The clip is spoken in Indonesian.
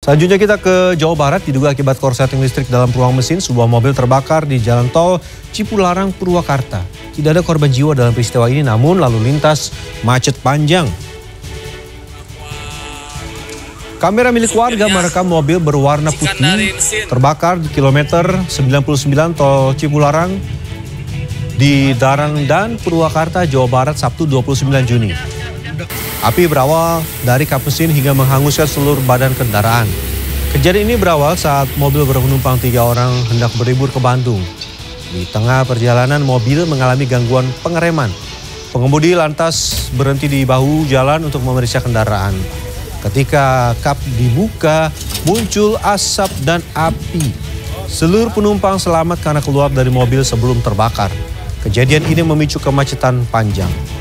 Selanjutnya kita ke Jawa Barat, diduga akibat korsleting listrik dalam ruang mesin, sebuah mobil terbakar di Jalan Tol Cipularang, Purwakarta. Tidak ada korban jiwa dalam peristiwa ini, namun lalu lintas macet panjang. Kamera milik warga merekam mobil berwarna putih terbakar di kilometer 99 Tol Cipularang di Darangdan, Purwakarta, Jawa Barat, Sabtu 29 Juni. Api berawal dari kap mesin hingga menghanguskan seluruh badan kendaraan. Kejadian ini berawal saat mobil berpenumpang 3 orang hendak berlibur ke Bandung. Di tengah perjalanan mobil mengalami gangguan pengereman. Pengemudi lantas berhenti di bahu jalan untuk memeriksa kendaraan. Ketika kap dibuka, muncul asap dan api. Seluruh penumpang selamat karena keluar dari mobil sebelum terbakar. Kejadian ini memicu kemacetan panjang.